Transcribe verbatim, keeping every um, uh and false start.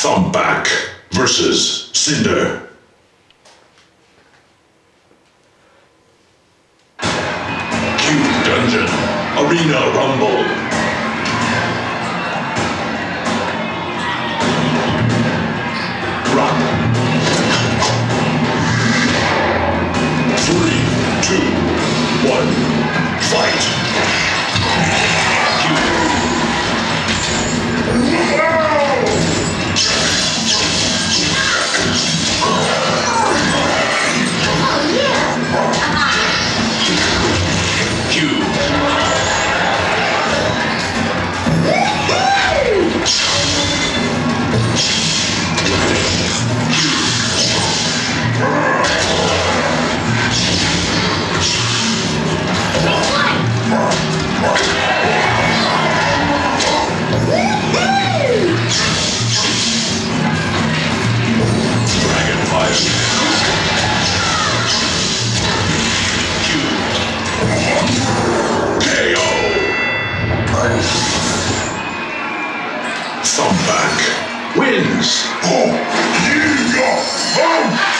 Thumpback versus Cinder. Cube Dungeon Arena Rumble. Run. Three, two, one, fight. Thumpback wins. Oh, yeah. Oh.